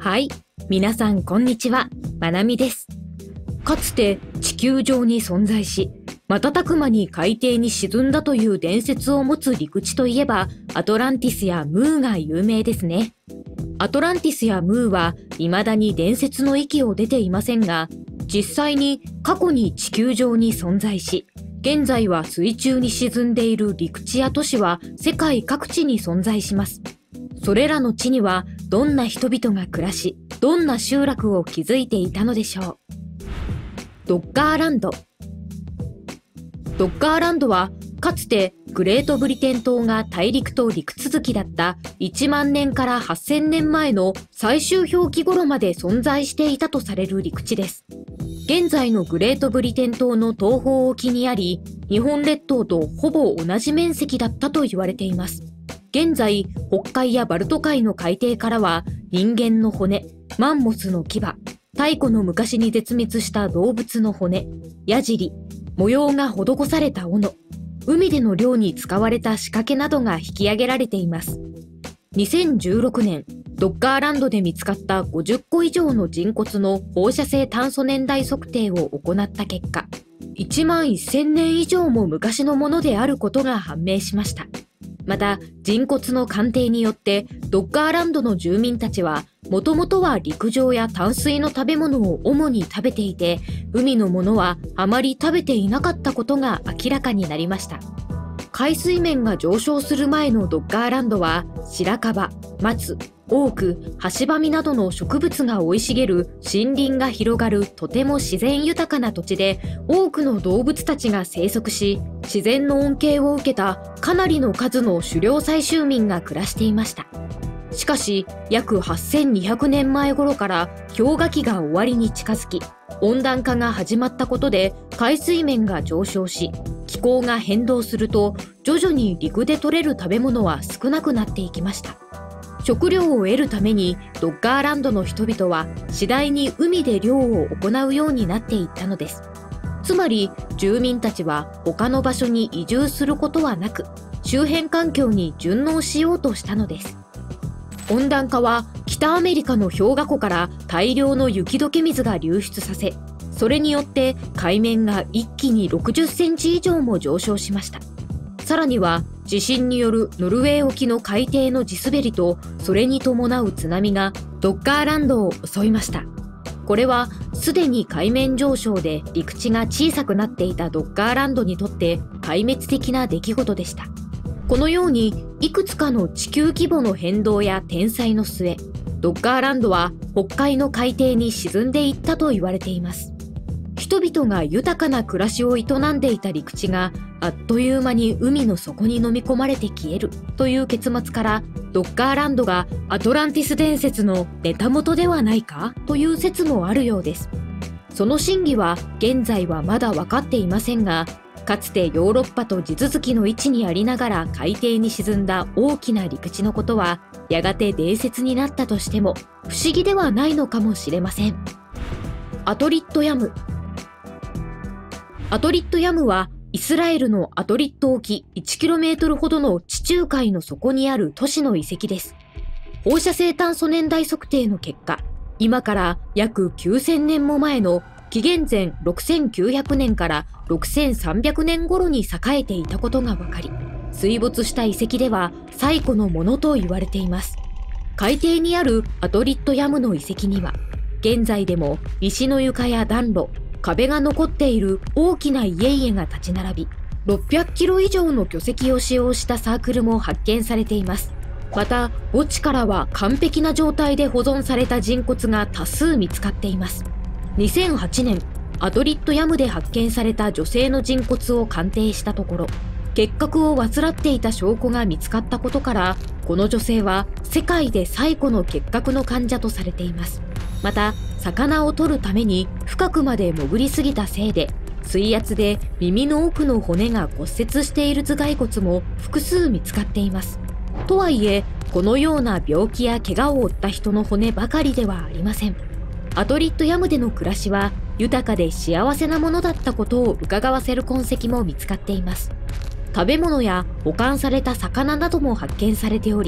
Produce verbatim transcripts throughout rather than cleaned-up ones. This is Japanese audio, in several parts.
はい、皆さんこんにちは、まなみです。かつて地球上に存在し、瞬く間に海底に沈んだという伝説を持つ陸地といえば、アトランティスやムーが有名ですね。アトランティスやムーは未だに伝説の域を出ていませんが、実際に過去に地球上に存在し、現在は水中に沈んでいる陸地や都市は世界各地に存在します。それらの地にはどんな人々が暮らし、どんな集落を築いていたのでしょう。ドッガーランド。ドッガーランドはかつてグレートブリテン島が大陸と陸続きだったいちまんねんからはっせんねんまえの最終氷期頃まで存在していたとされる陸地です。現在のグレートブリテン島の東方沖にあり、日本列島とほぼ同じ面積だったと言われています。現在、北海やバルト海の海底からは人間の骨、マンモスの牙、太古の昔に絶滅した動物の骨、矢尻、模様が施された斧、海での漁に使われた仕掛けなどが引き上げられています。にせんじゅうろくねん、ドッガーランドで見つかったごじゅっこ以上の人骨の放射性炭素年代測定を行った結果、いちまんせんねん以上も昔のものであることが判明しました。また、人骨の鑑定によって、ドッガーランドの住民たちは、もともとは陸上や淡水の食べ物を主に食べていて、海のものはあまり食べていなかったことが明らかになりました。海水面が上昇する前のドッガーランドは、白樺、松、オーク、ハシバミなどの植物が生い茂る森林が広がるとても自然豊かな土地で、多くの動物たちが生息し、自然の恩恵を受けたかなりの数の狩猟採集民が暮らしていました。しかし、約はっせんにひゃくねんまえ頃から氷河期が終わりに近づき、温暖化が始まったことで海水面が上昇し、気候が変動すると徐々に陸で採れる食べ物は少なくなっていきました。食料を得るためにドッガーランドの人々は次第に海で漁を行うようになっていったのです。つまり住民たちは他の場所に移住することはなく、周辺環境に順応しようとしたのです。温暖化は北アメリカの氷河湖から大量の雪解け水が流出させ、それによって海面が一気にろくじゅっセンチ以上も上昇しました。さらには地震によるノルウェー沖の海底の地滑りとそれに伴う津波がドッガーランドを襲いました。これはすでに海面上昇で陸地が小さくなっていたドッガーランドにとって壊滅的な出来事でした。このようにいくつかの地球規模の変動や天災の末、ドッガーランドは北海の海底に沈んでいったと言われています。人々が豊かな暮らしを営んでいた陸地があっという間に海の底に飲み込まれて消えるという結末から、ドッガーランドがアトランティス伝説のネタ元ではないかという説もあるようです。その真偽は現在はまだ分かっていませんが、かつてヨーロッパと地続きの位置にありながら海底に沈んだ大きな陸地のことはやがて伝説になったとしても不思議ではないのかもしれません。アトリットヤム。アトリットヤムはイスラエルのアトリット沖 いちキロメートル ほどの地中海の底にある都市の遺跡です。放射性炭素年代測定の結果、今から約きゅうせんねんも前の紀元前ろくせんきゅうひゃくねんからろくせんさんびゃくねん頃に栄えていたことが分かり、水没した遺跡では最古のものと言われています。海底にあるアトリットヤムの遺跡には、現在でも石の床や暖炉、壁が残っている大きな家々が立ち並び、ろっぴゃくキロ以上の巨石を使用したサークルも発見されています。また、墓地からは完璧な状態で保存された人骨が多数見つかっています。にせんはちねん、アトリットヤムで発見された女性の人骨を鑑定したところ、結核を患っていた証拠が見つかったことから、この女性は世界で最古の結核の患者とされています。また、魚を取るために深くまで潜りすぎたせいで、水圧で耳の奥の骨が骨折している頭蓋骨も複数見つかっています。とはいえ、このような病気や怪我を負った人の骨ばかりではありません。アトリットヤムでの暮らしは豊かで幸せなものだったことを伺わせる痕跡も見つかっています。食べ物や保管された魚なども発見されており、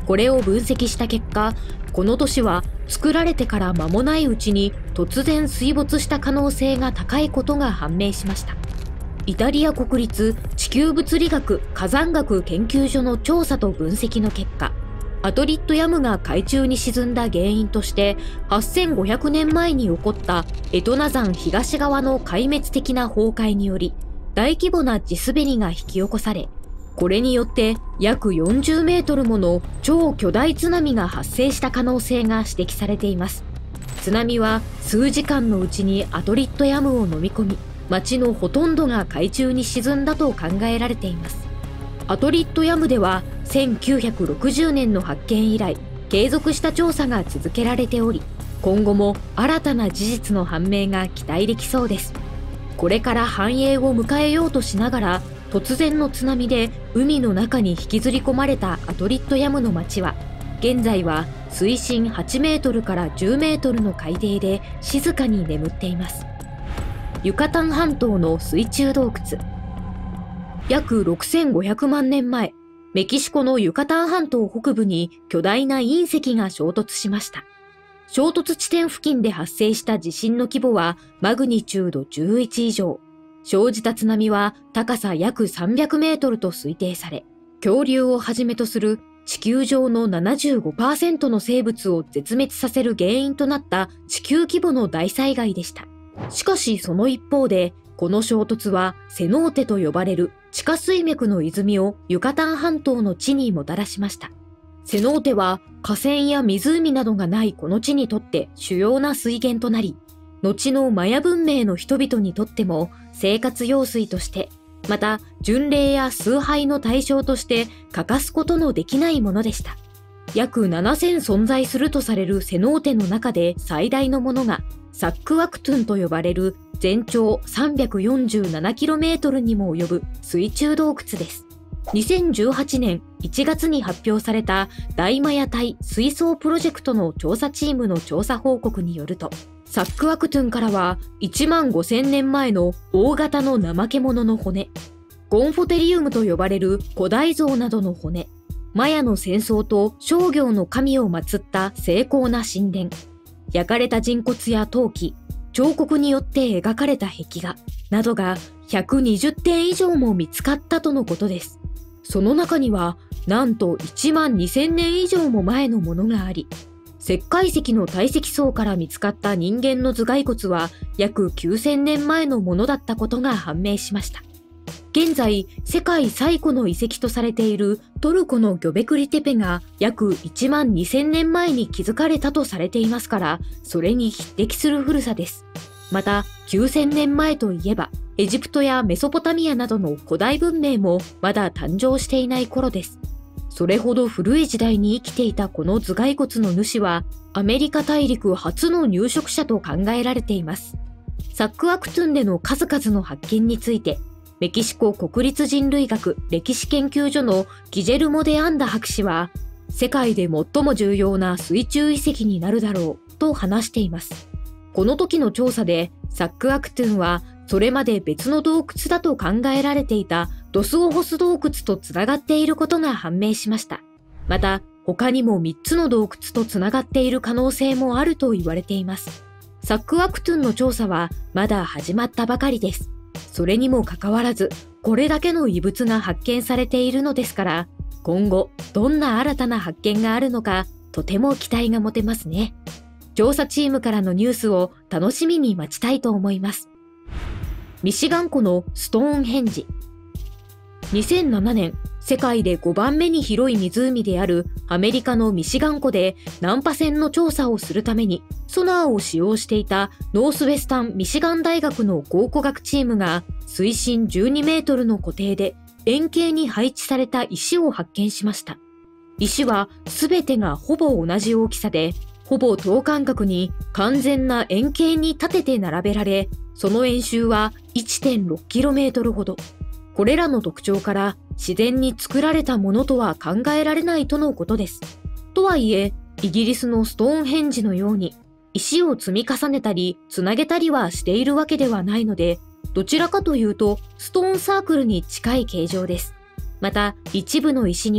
これを分析した結果、この都市は作られてから間もないうちに突然水没した可能性が高いことが判明しました。イタリア国立地球物理学火山学研究所の調査と分析の結果、アトリットヤムが海中に沈んだ原因としてはっせんごひゃくねんまえに起こったエトナ山東側の壊滅的な崩壊により大規模な地滑りが引き起こされ、これによって約よんじゅうメートルもの超巨大津波が発生した可能性が指摘されています。津波は数時間のうちにアトリットヤムを飲み込み、町のほとんどが海中に沈んだと考えられています。アトリットヤムではせんきゅうひゃくろくじゅうねんの発見以来、継続した調査が続けられており、今後も新たな事実の判明が期待できそうです。これから繁栄を迎えようとしながら、突然の津波で海の中に引きずり込まれたアトリットヤムの町は、現在は水深はちメートルからじゅうメートルの海底で静かに眠っています。ユカタン半島の水中洞窟。約ろくせんごひゃくまんねんまえ、メキシコのユカタン半島北部に巨大な隕石が衝突しました。衝突地点付近で発生した地震の規模はマグニチュードじゅういち以上。生じた津波は高さ約さんびゃくメートルと推定され、恐竜をはじめとする地球上の ななじゅうごパーセント の生物を絶滅させる原因となった地球規模の大災害でした。しかしその一方で、この衝突はセノーテと呼ばれる地下水脈の泉をユカタン半島の地にもたらしました。セノーテは河川や湖などがないこの地にとって主要な水源となり、後のマヤ文明の人々にとっても生活用水として、また巡礼や崇拝の対象として欠かすことのできないものでした。約ななせん存在するとされるセノーテの中で最大のものがサックワクトゥンと呼ばれる全長 さんびゃくよんじゅうななキロメートル にも及ぶ水中洞窟です。にせんじゅうはちねんいちがつに発表された大マヤ帯水槽プロジェクトの調査チームの調査報告によると、サックワクトゥンからはいちまんごせんねんまえの大型の怠け者の骨、ゴンフォテリウムと呼ばれる古代像などの骨、マヤの戦争と商業の神を祀った精巧な神殿、焼かれた人骨や陶器、彫刻によって描かれた壁画などがひゃくにじゅってん以上も見つかったとのことです。その中にはなんといちまんにせんねん以上も前のものがあり、石灰石の堆積層から見つかった人間の頭蓋骨は約きゅうせんねんまえのものだったことが判明しました。現在、世界最古の遺跡とされているトルコのギョベクリテペが約いちまんにせんねんまえに築かれたとされていますから、それに匹敵する古さです。また、きゅうせんねんまえといえば、エジプトやメソポタミアなどの古代文明もまだ誕生していない頃です。それほど古い時代に生きていたこの頭蓋骨の主は、アメリカ大陸初の入植者と考えられています。サックワクトゥンでの数々の発見について、メキシコ国立人類学歴史研究所のギジェルモ・デ・アンダ博士は、世界で最も重要な水中遺跡になるだろうと話しています。この時の調査で、サックワクトゥンは、それまで別の洞窟だと考えられていたドスオホス洞窟とつながっていることが判明しました。また、他にもみっつの洞窟とつながっている可能性もあると言われています。サックワクトゥンの調査はまだ始まったばかりです。それにもかかわらず、これだけの遺物が発見されているのですから、今後どんな新たな発見があるのか、とても期待が持てますね。調査チームからのニュースを楽しみに待ちたいと思います。ミシガン湖のストーンヘンジ。にせんななねん、世界でごばんめに広い湖であるアメリカのミシガン湖で難破船の調査をするためにソナーを使用していたノースウェスタン・ミシガン大学の考古学チームが水深じゅうにメートルの湖底で円形に配置された石を発見しました。石はすべてがほぼ同じ大きさで、ほぼ等間隔に完全な円形に立てて並べられ、その円周は いってんろくキロメートル ほど。これらの特徴から自然に作られたものとは考えられないとのことです。とはいえ、イギリスのストーンヘンジのように石を積み重ねたりつなげたりはしているわけではないので、どちらかというとストーンサークルに近い形状です。また、一部の石には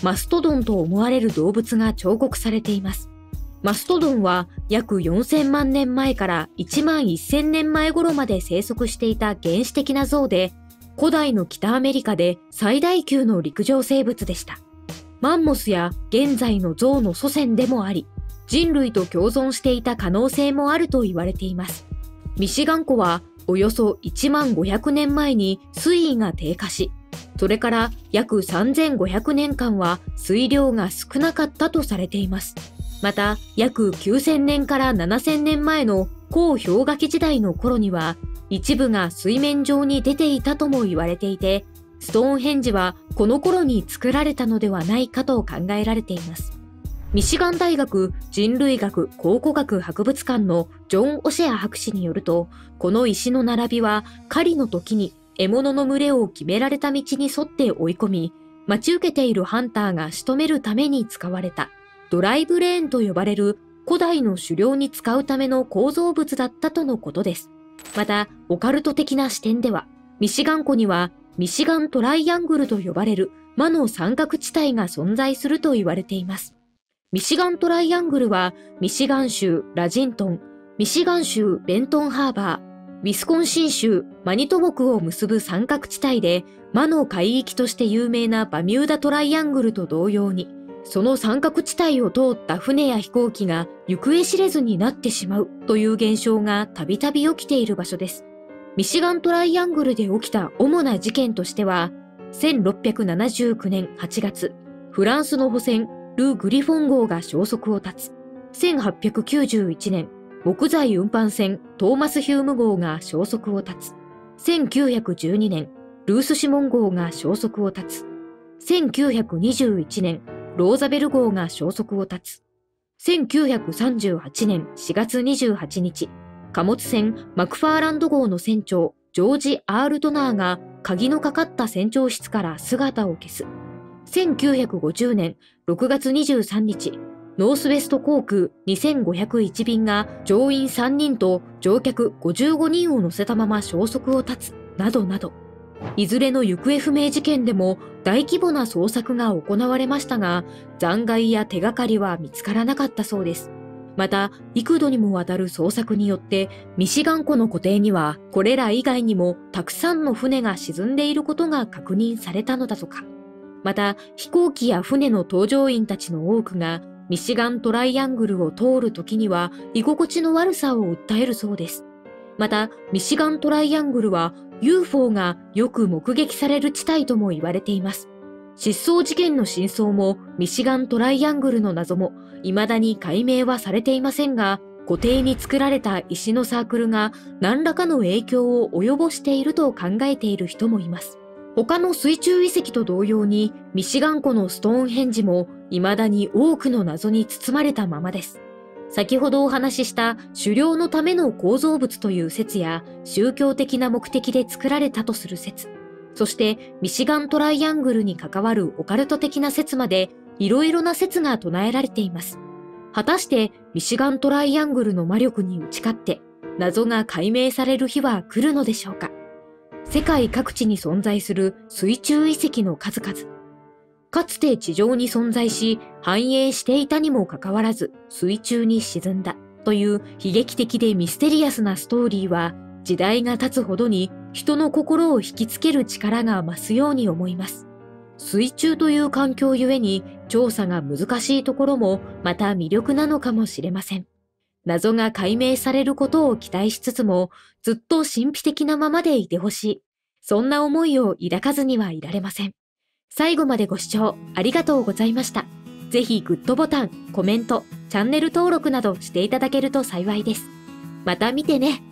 マストドンと思われる動物が彫刻されています。マストドンは約よんせんまんねんまえからいちまんせんねんまえ頃まで生息していた原始的な象で、古代の北アメリカで最大級の陸上生物でした。マンモスや現在の象の祖先でもあり、人類と共存していた可能性もあると言われています。ミシガン湖はおよそいちまんごひゃくねんまえに水位が低下し、それから約さんぜんごひゃくねんかんは水量が少なかったとされています。また、約きゅうせんねんからななせんねんまえの高氷河期時代の頃には、一部が水面上に出ていたとも言われていて、ストーンヘンジはこの頃に作られたのではないかと考えられています。ミシガン大学人類学考古学博物館のジョン・オシェア博士によると、この石の並びは狩りの時に獲物の群れを決められた道に沿って追い込み、待ち受けているハンターが仕留めるために使われたドライブレーンと呼ばれる古代の狩猟に使うための構造物だったとのことです。また、オカルト的な視点では、ミシガン湖にはミシガントライアングルと呼ばれる魔の三角地帯が存在すると言われています。ミシガントライアングルは、ミシガン州ラジントン、ミシガン州ベントンハーバー、ウィスコンシン州マニトボクを結ぶ三角地帯で、魔の海域として有名なバミューダトライアングルと同様に、その三角地帯を通った船や飛行機が行方知れずになってしまうという現象がたびたび起きている場所です。ミシガントライアングルで起きた主な事件としては、せんろっぴゃくななじゅうきゅうねんはちがつ、フランスの補船ル・グリフォン号が消息を絶つ。せんはっぴゃくきゅうじゅういちねん、木材運搬船トーマス・ヒューム号が消息を絶つ。せんきゅうひゃくじゅうにねん、ルース・シモン号が消息を絶つ。せんきゅうひゃくにじゅういちねん、ローザベル号が消息を絶つ。せんきゅうひゃくさんじゅうはちねんしがつにじゅうはちにち、貨物船マクファーランド号の船長ジョージ・アール・ドナーが鍵のかかった船長室から姿を消す。せんきゅうひゃくごじゅうねんろくがつにじゅうさんにち、ノースウェスト航空にせんごひゃくいち便が乗員さんにんと乗客ごじゅうごにんを乗せたまま消息を絶つ、などなど。いずれの行方不明事件でも大規模な捜索が行われましたが、残骸や手がかりは見つからなかったそうです。また、幾度にもわたる捜索によって、ミシガン湖の湖底にはこれら以外にもたくさんの船が沈んでいることが確認されたのだとか。また、飛行機や船の搭乗員たちの多くが、ミシガントライアングルを通るときには居心地の悪さを訴えるそうです。また、ミシガントライアングルは ユーフォー がよく目撃される地帯とも言われています。失踪事件の真相もミシガントライアングルの謎も未だに解明はされていませんが、湖底に作られた石のサークルが何らかの影響を及ぼしていると考えている人もいます。他の水中遺跡と同様にミシガン湖のストーンヘンジも未だに多くの謎に包まれたままです。先ほどお話しした狩猟のための構造物という説や宗教的な目的で作られたとする説、そしてミシガントライアングルに関わるオカルト的な説までいろいろな説が唱えられています。果たしてミシガントライアングルの魔力に打ち勝って謎が解明される日は来るのでしょうか。世界各地に存在する水中遺跡の数々。かつて地上に存在し繁栄していたにもかかわらず水中に沈んだという悲劇的でミステリアスなストーリーは時代が経つほどに人の心を引きつける力が増すように思います。水中という環境ゆえに調査が難しいところもまた魅力なのかもしれません。謎が解明されることを期待しつつもずっと神秘的なままでいてほしい。そんな思いを抱かずにはいられません。最後までご視聴ありがとうございました。ぜひグッドボタン、コメント、チャンネル登録などしていただけると幸いです。また見てね。